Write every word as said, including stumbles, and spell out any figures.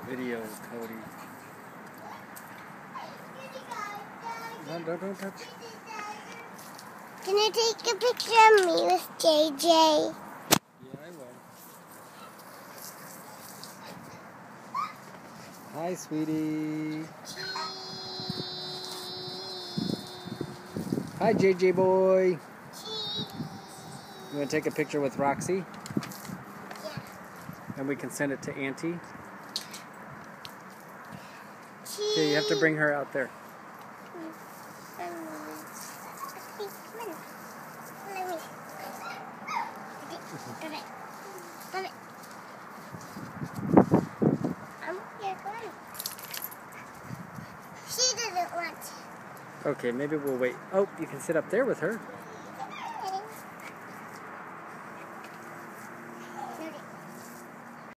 Video, Cody. No, don't, don't touch. Can you take a picture of me with J J? Yeah, I will. Hi, sweetie. Hi, J J boy. You want to take a picture with Roxy? Yeah. And we can send it to Auntie? Okay, you have to bring her out there. She doesn't want to. Okay, maybe we'll wait. Oh, you can sit up there with her.